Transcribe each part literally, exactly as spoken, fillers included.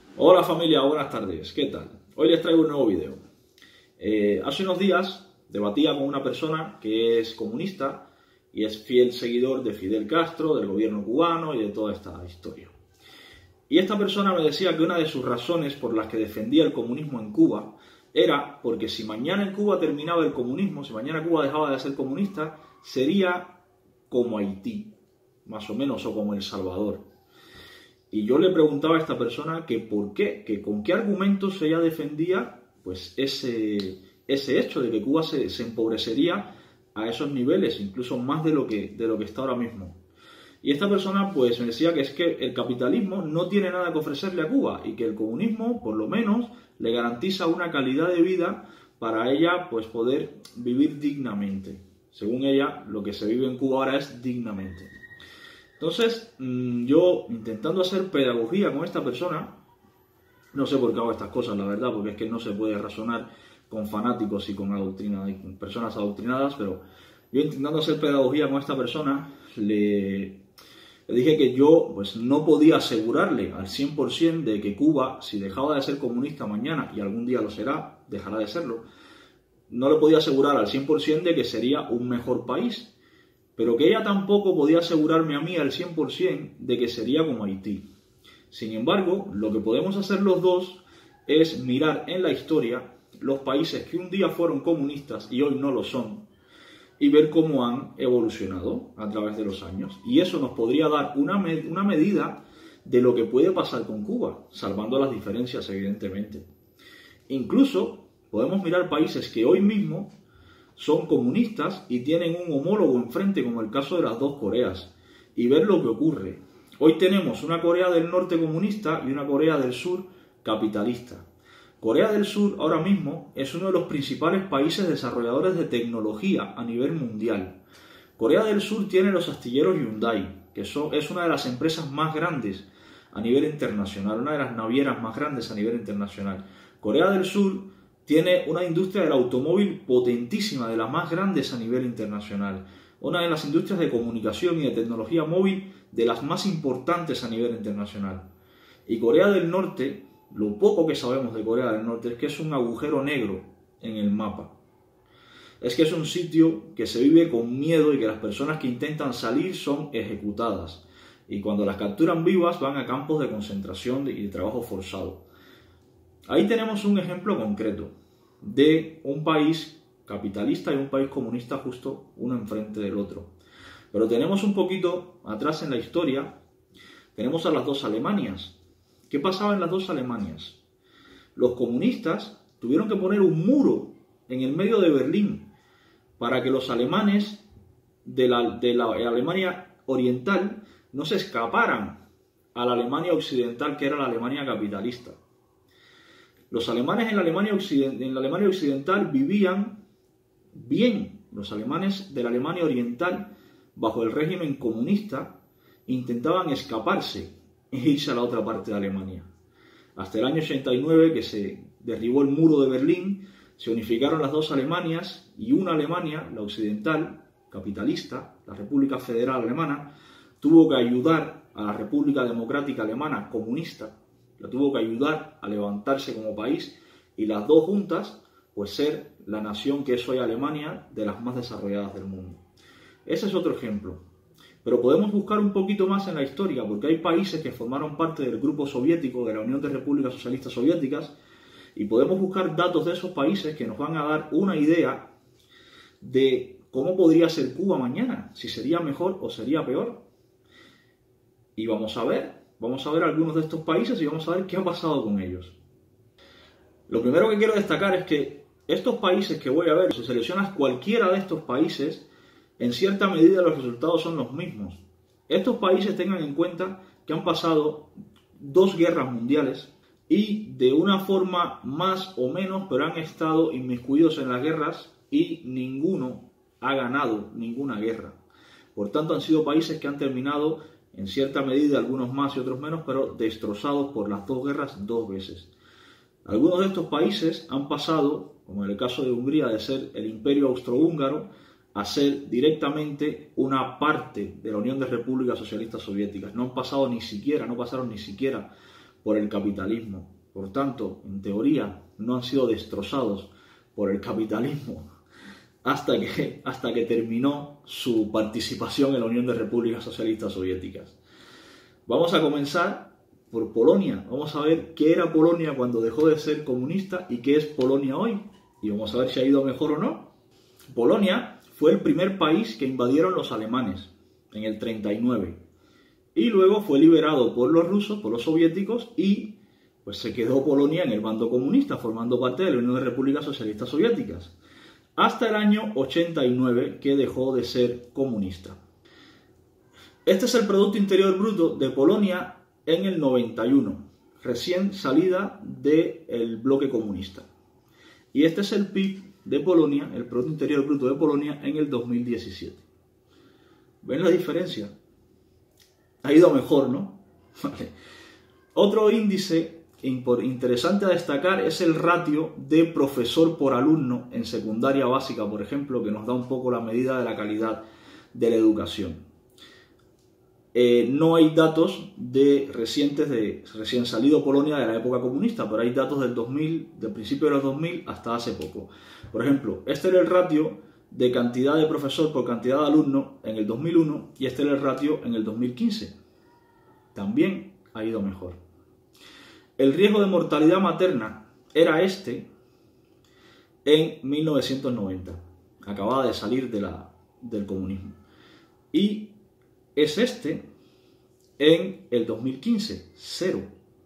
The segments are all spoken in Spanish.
Hola familia, buenas tardes, ¿qué tal? Hoy les traigo un nuevo video. Eh, hace unos días debatía con una persona que es comunista y es fiel seguidor de Fidel Castro, del gobierno cubano y de toda esta historia. Y esta persona me decía que una de sus razones por las que defendía el comunismo en Cuba era porque si mañana en Cuba terminaba el comunismo, si mañana Cuba dejaba de ser comunista, sería como Haití, más o menos, o como El Salvador. Y yo le preguntaba a esta persona que por qué, que con qué argumentos ella defendía pues ese, ese hecho de que Cuba se, se empobrecería a esos niveles, incluso más de lo que, de lo que está ahora mismo. Y esta persona pues me decía que es que el capitalismo no tiene nada que ofrecerle a Cuba y que el comunismo por lo menos le garantiza una calidad de vida para ella pues poder vivir dignamente. Según ella, lo que se vive en Cuba ahora es dignamente. Entonces, yo intentando hacer pedagogía con esta persona, no sé por qué hago estas cosas, la verdad, porque es que no se puede razonar con fanáticos y con adoctrinadas, con personas adoctrinadas, pero yo intentando hacer pedagogía con esta persona, le, le dije que yo pues no podía asegurarle al cien por cien de que Cuba, si dejaba de ser comunista mañana, y algún día lo será, dejará de serlo, no le podía asegurar al cien por cien de que sería un mejor país. Pero que ella tampoco podía asegurarme a mí al cien por cien de que sería como Haití. Sin embargo, lo que podemos hacer los dos es mirar en la historia los países que un día fueron comunistas y hoy no lo son, y ver cómo han evolucionado a través de los años. Y eso nos podría dar una, med- una medida de lo que puede pasar con Cuba, salvando las diferencias, evidentemente. Incluso podemos mirar países que hoy mismo son comunistas y tienen un homólogo enfrente, como el caso de las dos Coreas, y ver lo que ocurre. Hoy tenemos una Corea del Norte comunista y una Corea del Sur capitalista. Corea del Sur ahora mismo es uno de los principales países desarrolladores de tecnología a nivel mundial. Corea del Sur tiene los astilleros Hyundai, que son, es una de las empresas más grandes a nivel internacional, una de las navieras más grandes a nivel internacional. Corea del Sur tiene una industria del automóvil potentísima, de las más grandes a nivel internacional. Una de las industrias de comunicación y de tecnología móvil de las más importantes a nivel internacional. Y Corea del Norte, lo poco que sabemos de Corea del Norte es que es un agujero negro en el mapa. Es que es un sitio que se vive con miedo y que las personas que intentan salir son ejecutadas. Y cuando las capturan vivas van a campos de concentración y de trabajo forzado. Ahí tenemos un ejemplo concreto de un país capitalista y un país comunista justo uno enfrente del otro. Pero tenemos un poquito atrás en la historia, tenemos a las dos Alemanias. ¿Qué pasaba en las dos Alemanias? Los comunistas tuvieron que poner un muro en el medio de Berlín para que los alemanes de la, de la Alemania oriental no se escaparan a la Alemania occidental, que era la Alemania capitalista. Los alemanes en la, Alemania Occident- en la Alemania occidental vivían bien. Los alemanes de la Alemania oriental, bajo el régimen comunista, intentaban escaparse e irse a la otra parte de Alemania. Hasta el año ochenta y nueve, que se derribó el muro de Berlín, se unificaron las dos Alemanias y una Alemania, la occidental, capitalista, la República Federal Alemana, tuvo que ayudar a la República Democrática Alemana comunista, la tuvo que ayudar a levantarse como país y las dos juntas, pues ser la nación que es hoy Alemania, de las más desarrolladas del mundo. Ese es otro ejemplo. Pero podemos buscar un poquito más en la historia, porque hay países que formaron parte del grupo soviético, de la Unión de Repúblicas Socialistas Soviéticas, y podemos buscar datos de esos países que nos van a dar una idea de cómo podría ser Cuba mañana, si sería mejor o sería peor. Y vamos a ver. Vamos a ver algunos de estos países y vamos a ver qué ha pasado con ellos. Lo primero que quiero destacar es que estos países que voy a ver, si seleccionas cualquiera de estos países, en cierta medida los resultados son los mismos. Estos países tengan en cuenta que han pasado dos guerras mundiales y de una forma más o menos, pero han estado inmiscuidos en las guerras y ninguno ha ganado ninguna guerra. Por tanto, han sido países que han terminado en cierta medida, algunos más y otros menos, pero destrozados por las dos guerras dos veces. Algunos de estos países han pasado, como en el caso de Hungría, de ser el Imperio Austrohúngaro a ser directamente una parte de la Unión de Repúblicas Socialistas Soviéticas. No han pasado ni siquiera, no pasaron ni siquiera por el capitalismo. Por tanto, en teoría, no han sido destrozados por el capitalismo hasta que, hasta que terminó su participación en la Unión de Repúblicas Socialistas Soviéticas. Vamos a comenzar por Polonia. Vamos a ver qué era Polonia cuando dejó de ser comunista y qué es Polonia hoy. Y vamos a ver si ha ido mejor o no. Polonia fue el primer país que invadieron los alemanes en el treinta y nueve. Y luego fue liberado por los rusos, por los soviéticos, y pues se quedó Polonia en el bando comunista, formando parte de la Unión de Repúblicas Socialistas Soviéticas. Hasta el año ochenta y nueve, que dejó de ser comunista. Este es el Producto Interior Bruto de Polonia en el noventa y uno, recién salida del bloque comunista. Y este es el P I B de Polonia, el Producto Interior Bruto de Polonia en el dos mil diecisiete. ¿Ven la diferencia? Ha ido mejor, ¿no? Vale. Otro índice interesante a destacar es el ratio de profesor por alumno en secundaria básica, por ejemplo, que nos da un poco la medida de la calidad de la educación. Eh, no hay datos de recientes de recién salido Polonia de la época comunista, pero hay datos del dos mil, del principio de los dos mil hasta hace poco. Por ejemplo, este era el ratio de cantidad de profesor por cantidad de alumno en el dos mil uno y este era el ratio en el dos mil quince. También ha ido mejor. El riesgo de mortalidad materna era este en mil novecientos noventa. Acababa de salir de la, del comunismo. Y es este en el dos mil quince, cero.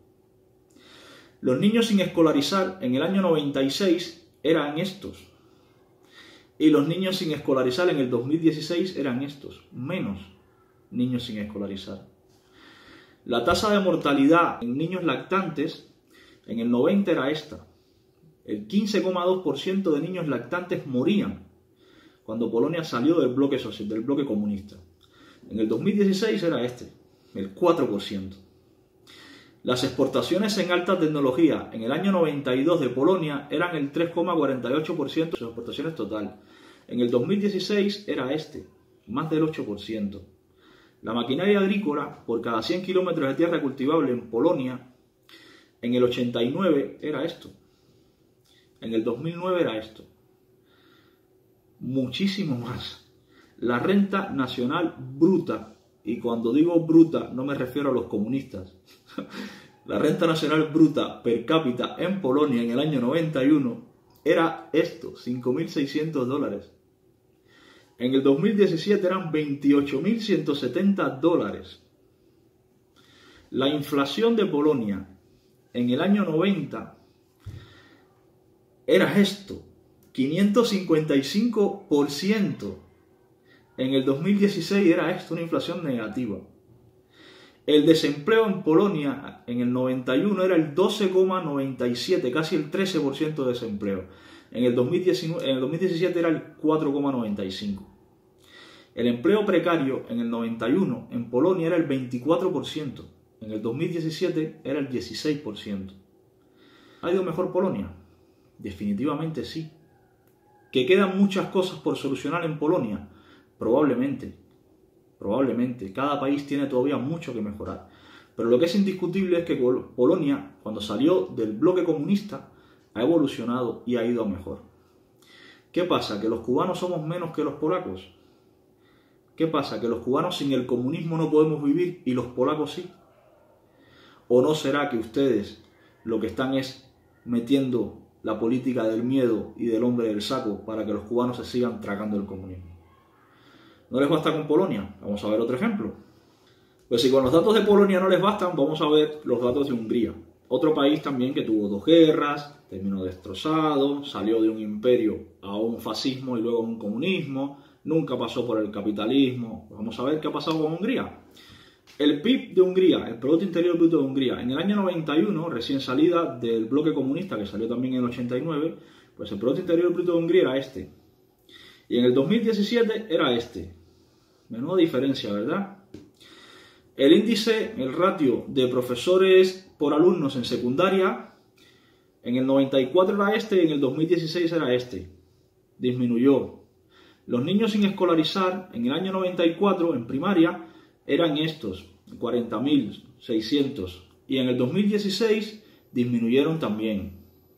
Los niños sin escolarizar en el año noventa y seis eran estos. Y los niños sin escolarizar en el dos mil dieciséis eran estos, menos niños sin escolarizar. La tasa de mortalidad en niños lactantes en el noventa era esta. El quince coma dos por ciento de niños lactantes morían cuando Polonia salió del bloque social, del bloque comunista. En el dos mil dieciséis era este, el cuatro por ciento. Las exportaciones en alta tecnología en el año noventa y dos de Polonia eran el tres coma cuarenta y ocho por ciento de sus exportaciones total. En el dos mil dieciséis era este, más del ocho por ciento. La maquinaria agrícola por cada cien kilómetros de tierra cultivable en Polonia en el ochenta y nueve era esto. En el dos mil nueve era esto. Muchísimo más. La renta nacional bruta, y cuando digo bruta no me refiero a los comunistas, la renta nacional bruta per cápita en Polonia en el año noventa y uno era esto, cinco mil seiscientos dólares. En el dos mil diecisiete eran veintiocho mil ciento setenta dólares. La inflación de Polonia en el año noventa era esto, quinientos cincuenta y cinco por ciento. En el dos mil dieciséis era esto, una inflación negativa. El desempleo en Polonia en el noventa y uno era el doce coma noventa y siete, casi el trece por ciento de desempleo. En el dos mil diecinueve, en el dos mil diecisiete era el cuatro coma noventa y cinco. El empleo precario en el noventa y uno en Polonia era el veinticuatro por ciento. En el dos mil diecisiete era el dieciséis por ciento. ¿Ha ido mejor Polonia? Definitivamente sí. ¿Que quedan muchas cosas por solucionar en Polonia? Probablemente, probablemente. Cada país tiene todavía mucho que mejorar. Pero lo que es indiscutible es que Polonia, cuando salió del bloque comunista, ha evolucionado y ha ido a mejor. ¿Qué pasa? ¿Que los cubanos somos menos que los polacos? ¿Qué pasa? ¿Que los cubanos sin el comunismo no podemos vivir y los polacos sí? ¿O no será que ustedes lo que están es metiendo la política del miedo y del hombre del saco para que los cubanos se sigan tragando el comunismo? ¿No les basta con Polonia? Vamos a ver otro ejemplo. Pues si con los datos de Polonia no les bastan, vamos a ver los datos de Hungría. Otro país también que tuvo dos guerras, terminó destrozado, salió de un imperio a un fascismo y luego a un comunismo, nunca pasó por el capitalismo. Vamos a ver qué ha pasado con Hungría. El P I B de Hungría, el Producto Interior Bruto de Hungría, en el año noventa y uno, recién salida del bloque comunista, que salió también en el ochenta y nueve, pues el Producto Interior Bruto de Hungría era este. Y en el dos mil diecisiete era este. Menuda diferencia, ¿verdad? El índice, el ratio de profesores por alumnos en secundaria, en el noventa y cuatro era este y en el dos mil dieciséis era este. Disminuyó. Los niños sin escolarizar en el año noventa y cuatro, en primaria, eran estos, cuarenta mil seiscientos y en el dos mil dieciséis disminuyeron también.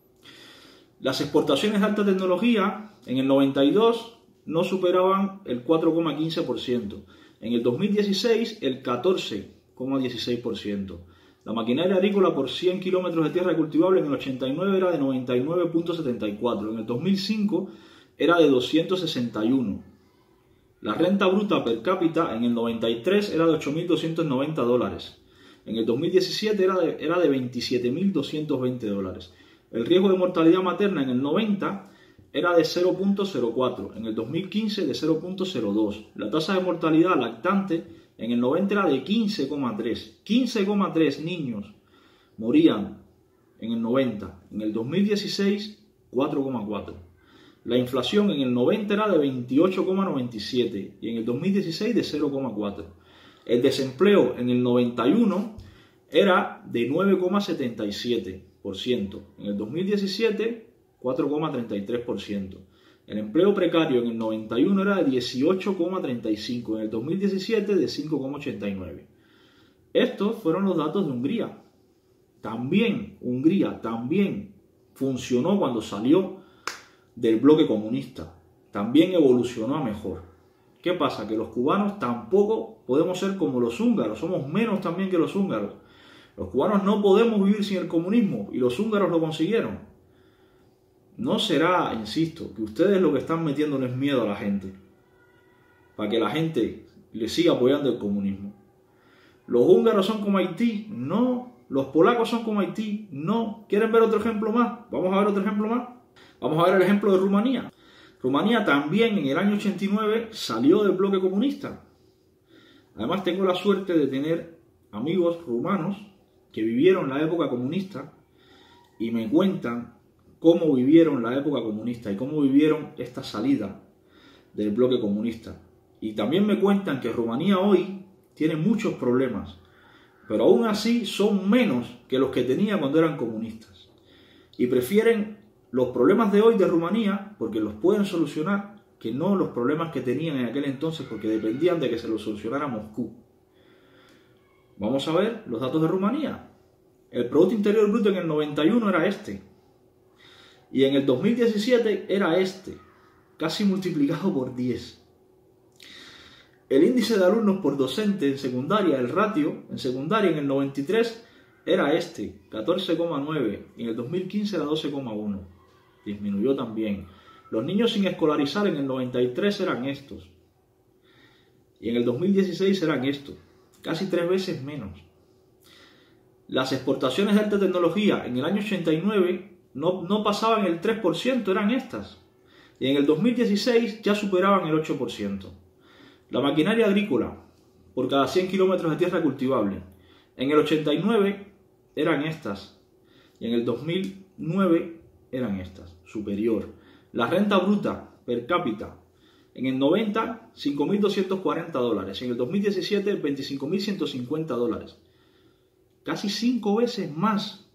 Las exportaciones de alta tecnología en el noventa y dos no superaban el cuatro coma quince por ciento. En el dos mil dieciséis el catorce coma dieciséis por ciento. La maquinaria agrícola por cien kilómetros de tierra cultivable en el ochenta y nueve era de noventa y nueve coma setenta y cuatro. En el dos mil cinco era de doscientos sesenta y uno. La renta bruta per cápita en el noventa y tres era de ocho mil doscientos noventa dólares. En el dos mil diecisiete era de, era de veintisiete mil doscientos veinte dólares. El riesgo de mortalidad materna en el noventa era de cero coma cero cuatro. En el dos mil quince de cero coma cero dos. La tasa de mortalidad lactante en el noventa era de quince coma tres. quince coma tres niños morían en el noventa. En el dos mil dieciséis, cuatro coma cuatro. La inflación en el noventa era de veintiocho coma noventa y siete y en el dos mil dieciséis de cero coma cuatro. El desempleo en el noventa y uno era de nueve coma setenta y siete por ciento. En el dos mil diecisiete, cuatro coma treinta y tres por ciento. El empleo precario en el noventa y uno era de dieciocho coma treinta y cinco, en el dos mil diecisiete de cinco coma ochenta y nueve. Estos fueron los datos de Hungría. También Hungría también funcionó cuando salió del bloque comunista. También evolucionó a mejor. ¿Qué pasa? Que los cubanos tampoco podemos ser como los húngaros, somos menos también que los húngaros. Los cubanos no podemos vivir sin el comunismo y los húngaros lo consiguieron. No será, insisto, que ustedes lo que están metiéndoles miedo a la gente, para que la gente le siga apoyando el comunismo. ¿Los húngaros son como Haití? No. ¿Los polacos son como Haití? No. ¿Quieren ver otro ejemplo más? Vamos a ver otro ejemplo más. Vamos a ver el ejemplo de Rumanía. Rumanía también en el año ochenta y nueve salió del bloque comunista. Además tengo la suerte de tener amigos rumanos que vivieron la época comunista y me cuentan cómo vivieron la época comunista y cómo vivieron esta salida del bloque comunista. Y también me cuentan que Rumanía hoy tiene muchos problemas, pero aún así son menos que los que tenía cuando eran comunistas. Y prefieren los problemas de hoy de Rumanía, porque los pueden solucionar, que no los problemas que tenían en aquel entonces, porque dependían de que se los solucionara Moscú. Vamos a ver los datos de Rumanía. El Producto Interior Bruto en el noventa y uno era este. Y en el dos mil diecisiete era este, casi multiplicado por diez. El índice de alumnos por docente en secundaria, el ratio en secundaria en el noventa y tres era este, catorce coma nueve, y en el dos mil quince era doce coma uno. Disminuyó también. Los niños sin escolarizar en el noventa y tres eran estos. Y en el dos mil dieciséis eran estos. Casi tres veces menos. Las exportaciones de alta tecnología en el año ochenta y nueve no, no pasaban el tres por ciento, eran estas. Y en el dos mil dieciséis ya superaban el ocho por ciento. La maquinaria agrícola por cada cien kilómetros de tierra cultivable. En el ochenta y nueve eran estas. Y en el dos mil nueve eran estas, superior. La renta bruta per cápita en el noventa, cinco mil doscientos cuarenta dólares. En el dos mil diecisiete, veinticinco mil ciento cincuenta dólares. Casi cinco veces más.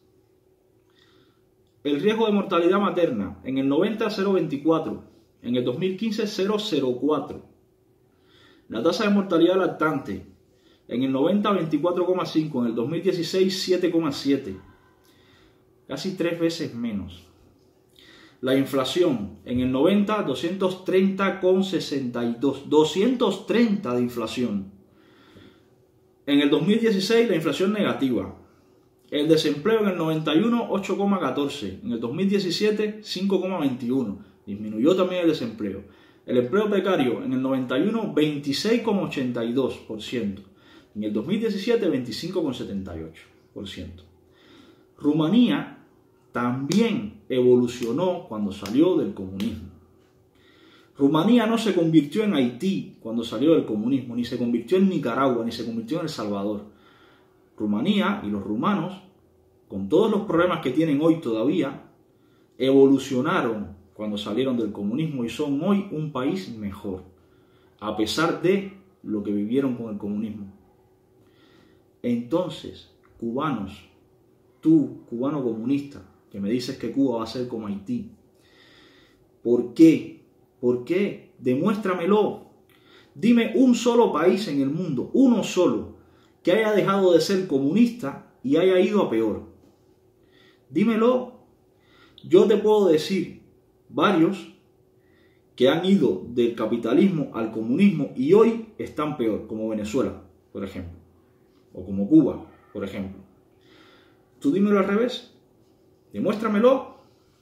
El riesgo de mortalidad materna en el noventa, cero coma veinticuatro. En el dos mil quince, cero coma cero cuatro. La tasa de mortalidad lactante en el noventa, veinticuatro coma cinco. En el dos mil dieciséis, siete coma siete. Casi tres veces menos. La inflación en el noventa, doscientos treinta coma sesenta y dos. doscientos treinta de inflación. En el dos mil dieciséis la inflación negativa. El desempleo en el noventa y uno, ocho coma catorce. En el dos mil diecisiete, cinco coma veintiuno. Disminuyó también el desempleo. El empleo precario en el noventa y uno, veintiséis coma ochenta y dos por ciento. En el dos mil diecisiete, veinticinco coma setenta y ocho por ciento. Rumanía también evolucionó cuando salió del comunismo. Rumanía no se convirtió en Haití cuando salió del comunismo, ni se convirtió en Nicaragua, ni se convirtió en El Salvador. Rumanía y los rumanos, con todos los problemas que tienen hoy todavía, evolucionaron cuando salieron del comunismo y son hoy un país mejor, a pesar de lo que vivieron con el comunismo. Entonces, cubanos, tú, cubano comunista, que me dices que Cuba va a ser como Haití, ¿por qué? ¿Por qué? Demuéstramelo. Dime un solo país en el mundo, uno solo, que haya dejado de ser comunista y haya ido a peor. Dímelo. Yo te puedo decir varios que han ido del capitalismo al comunismo y hoy están peor, como Venezuela, por ejemplo, o como Cuba, por ejemplo. Tú dímelo al revés, demuéstramelo.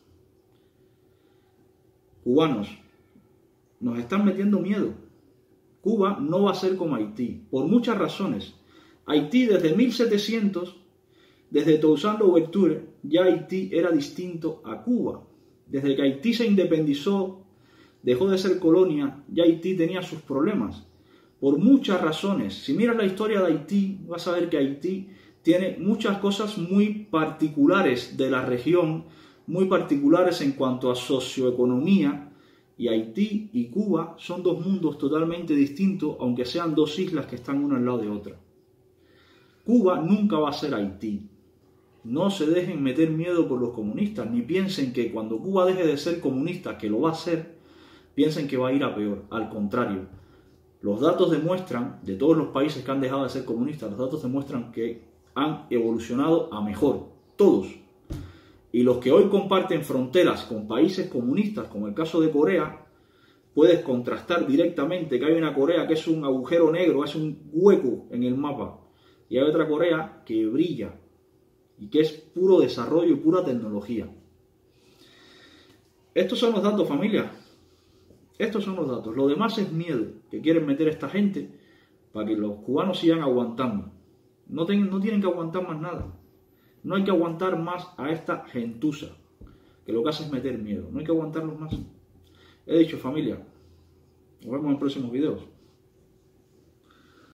Cubanos, nos están metiendo miedo. Cuba no va a ser como Haití, por muchas razones. Haití desde mil setecientos, desde Toussaint Louverture, ya Haití era distinto a Cuba. Desde que Haití se independizó, dejó de ser colonia, ya Haití tenía sus problemas. Por muchas razones. Si miras la historia de Haití, vas a ver que Haití tiene muchas cosas muy particulares de la región, muy particulares en cuanto a socioeconomía, y Haití y Cuba son dos mundos totalmente distintos, aunque sean dos islas que están una al lado de otra. Cuba nunca va a ser Haití. No se dejen meter miedo por los comunistas, ni piensen que cuando Cuba deje de ser comunista, que lo va a ser, piensen que va a ir a peor. Al contrario, los datos demuestran, de todos los países que han dejado de ser comunistas, los datos demuestran que han evolucionado a mejor, todos. Y los que hoy comparten fronteras con países comunistas, como el caso de Corea, puedes contrastar directamente que hay una Corea que es un agujero negro, es un hueco en el mapa, y hay otra Corea que brilla y que es puro desarrollo y pura tecnología. Estos son los datos, familia. Estos son los datos. Lo demás es miedo que quieren meter a esta gente para que los cubanos sigan aguantando. No, ten, no tienen que aguantar más nada. No hay que aguantar más a esta gentuza, que lo que hace es meter miedo. No hay que aguantarlos más. He dicho, familia. Nos vemos en próximos videos.